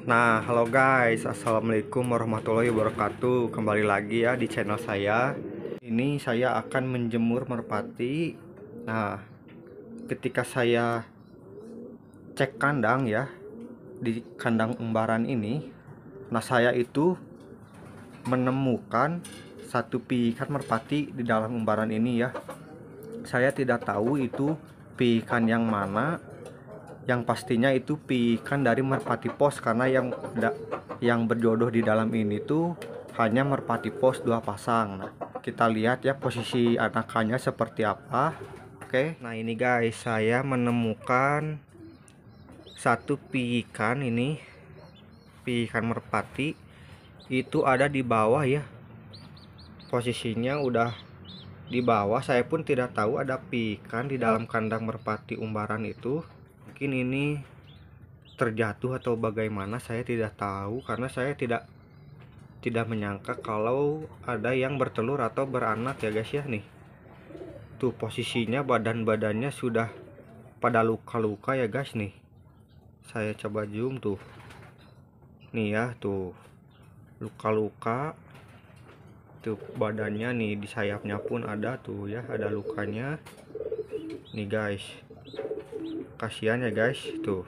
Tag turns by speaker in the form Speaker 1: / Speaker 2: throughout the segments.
Speaker 1: Nah, halo guys, assalamualaikum warahmatullahi wabarakatuh. Kembali lagi ya di channel saya. Ini saya akan menjemur merpati. Nah, ketika saya cek kandang ya, di kandang umbaran ini, nah saya itu menemukan satu piikan merpati di dalam umbaran ini ya. Saya tidak tahu itu piikan yang mana. Yang pastinya itu piikan dari merpati pos, karena yang berjodoh di dalam ini tuh hanya merpati pos 2 pasang. Nah, kita lihat ya posisi anakannya seperti apa. Oke, nah ini guys, saya menemukan satu piikan ini, piikan merpati itu ada di bawah ya. Posisinya udah di bawah. Saya pun tidak tahu ada piikan di dalam kandang merpati umbaran itu. Mungkin ini terjatuh atau bagaimana, saya tidak tahu, karena saya tidak menyangka kalau ada yang bertelur atau beranak ya guys ya. Nih tuh posisinya badannya sudah pada luka-luka ya guys. Nih saya coba zoom tuh, nih ya tuh luka-luka tuh badannya. Nih di sayapnya pun ada tuh ya, ada lukanya nih guys. Kasihan ya guys tuh.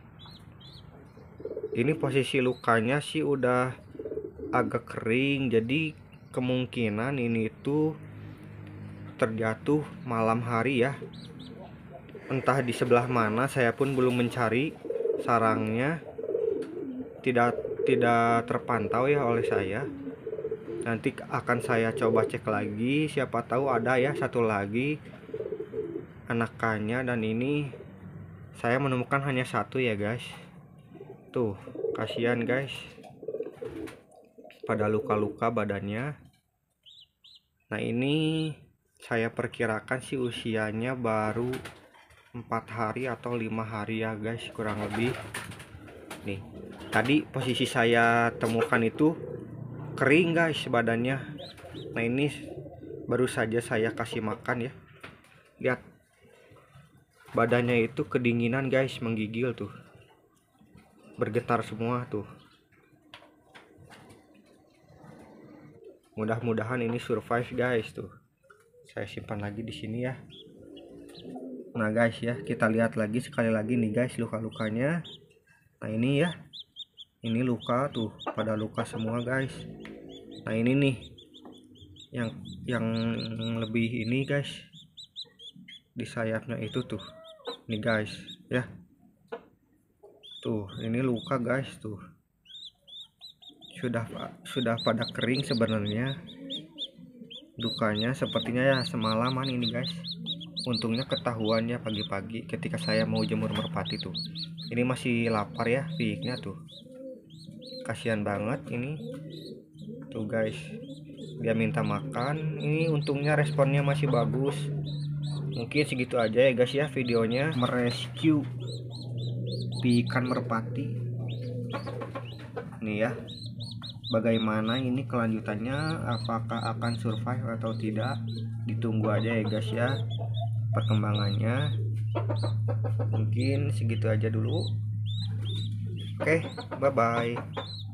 Speaker 1: Ini posisi lukanya sih udah agak kering, jadi kemungkinan ini tuh terjatuh malam hari ya. Entah di sebelah mana, saya pun belum mencari sarangnya, tidak terpantau ya oleh saya. Nanti akan saya coba cek lagi, siapa tahu ada ya satu lagi anakannya. Dan ini saya menemukan hanya satu ya guys. Tuh kasihan guys, pada luka-luka badannya. Nah ini saya perkirakan sih usianya baru 4 hari atau 5 hari ya guys, kurang lebih. Nih tadi posisi saya temukan itu kering guys badannya. Nah ini baru saja saya kasih makan ya. Lihat badannya itu kedinginan guys, menggigil tuh, bergetar semua tuh. Mudah-mudahan ini survive guys tuh. Saya simpan lagi di sini ya. Nah guys ya, kita lihat lagi sekali lagi nih guys luka-lukanya. Nah ini ya, ini luka tuh, pada luka semua guys. Nah ini nih yang lebih ini guys, di sayapnya itu tuh nih guys ya. Tuh ini luka guys tuh, sudah pada kering sebenarnya lukanya. Sepertinya ya semalaman ini guys. Untungnya ketahuannya pagi-pagi ketika saya mau jemur merpati tuh. Ini masih lapar ya piiknya tuh, kasihan banget ini tuh guys, dia minta makan. Ini untungnya responnya masih bagus. Mungkin segitu aja ya guys ya videonya merescue piikan merpati nih ya. Bagaimana ini kelanjutannya, apakah akan survive atau tidak, ditunggu aja ya guys ya perkembangannya. Mungkin segitu aja dulu. Oke, bye bye.